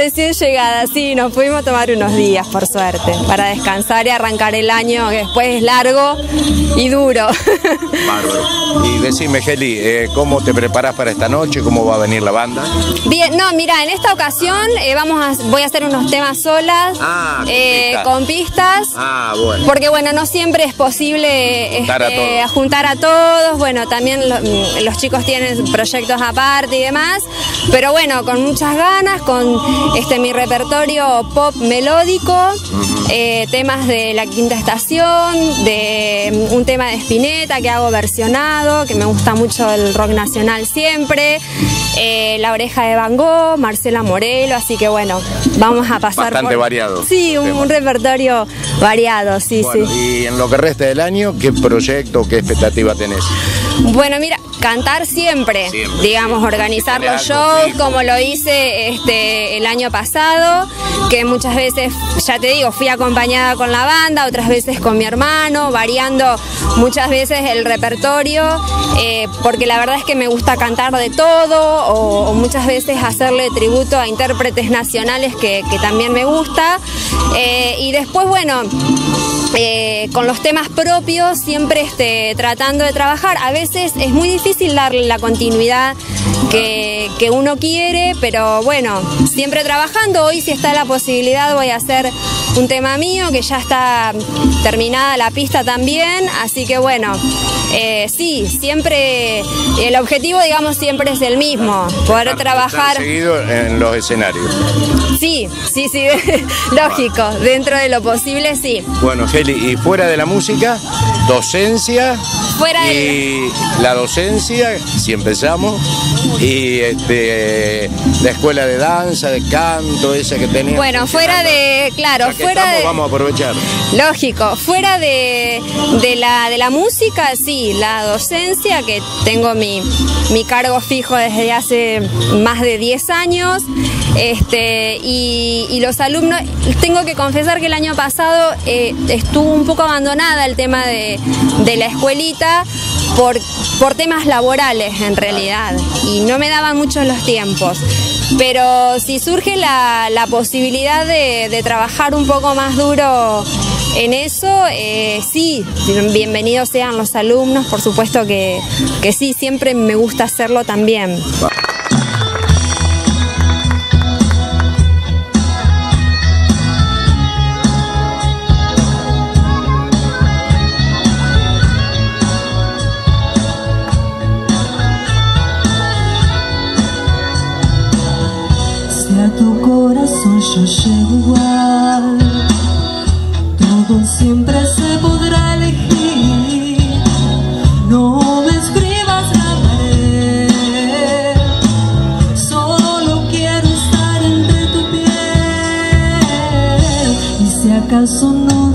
recién llegada, sí, nos pudimos tomar unos días, por suerte, para descansar y arrancar el año, que después es largo y duro. Bárbaro. Y decime, Geli, ¿cómo te preparas para esta noche? ¿Cómo va a venir la banda? Bien, no, mira, en esta ocasión voy a hacer unos temas solas, con pistas. Bueno. Porque bueno, no siempre es posible juntar a todos, bueno, también los chicos tienen proyectos aparte y demás, pero bueno, con muchas ganas, con mi repertorio pop melódico, temas de La Quinta Estación, de un tema de Spinetta que hago versionado, que me gusta mucho el rock nacional siempre, La Oreja de Van Gogh, Marcela Morelo, así que bueno, vamos a pasar bastante variado. Sí, un repertorio variado, sí, bueno, sí. Y en lo que resta del año, ¿qué proyecto, qué expectativa tenés? Bueno, mira, cantar siempre, digamos, organizar los shows como lo hice el año pasado, que muchas veces, ya te digo, fui acompañada con la banda, otras veces con mi hermano, variando muchas veces el repertorio, porque la verdad es que me gusta cantar de todo, o muchas veces hacerle tributo a intérpretes nacionales que también me gusta, y después, bueno, con los temas propios siempre tratando de trabajar. A veces es muy difícil darle la continuidad que uno quiere, pero bueno, siempre trabajando. Hoy, si está la posibilidad, voy a hacer un tema mío que ya está terminada la pista también, así que bueno, sí, siempre el objetivo, digamos, siempre es el mismo, poder trabajar seguido en los escenarios. Sí, lógico, dentro de lo posible, sí. Bueno, Geli, y fuera de la música, docencia, la docencia, si empezamos, y la escuela de danza, de canto, esa que teníamos. Bueno, fuera de, claro, vamos a aprovechar. Lógico, fuera de la música, sí, la docencia, que tengo mi cargo fijo desde hace más de 10 años, y los alumnos, tengo que confesar que el año pasado estuvo un poco abandonada el tema de la escuelita por temas laborales en realidad, y no me daban muchos los tiempos. Pero si surge la posibilidad de trabajar un poco más duro en eso, sí, bienvenidos sean los alumnos, por supuesto que sí, siempre me gusta hacerlo también. A tu corazón yo llego igual, todo siempre se podrá elegir. No me escribas la pared, solo quiero estar entre tu piel. Y si acaso no